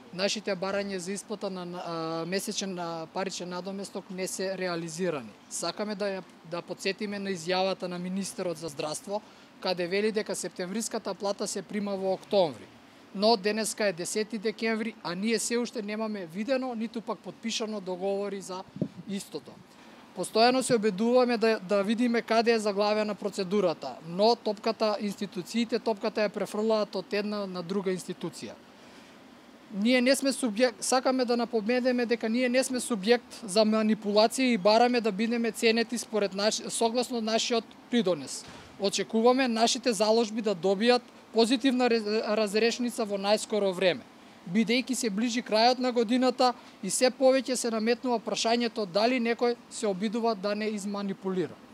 нашите барања за исплата на месечен паричен надоместок не се реализирани. Сакаме да потсетиме на изјавата на министерот за здравство, каде вели дека септемвриската плата се прима во октомври. Но денеска е 10 декември, а ние се уште немаме видено, ниту пак подпишано договори за истото. Постојано се обидуваме да видиме каде е заглавена процедурата, но институциите топката ја префрлаат од една на друга институција. Ние не сме субјект, сакаме да напоменеме дека ние не сме субјект за манипулација и бараме да бидеме ценети согласно нашиот придонес. Очекуваме нашите заложби да добијат позитивна разрешница во најскоро време. Бидејќи се ближи крајот на годината и се повеќе се наметнува прашањето дали некој се обидува да не изманипулира.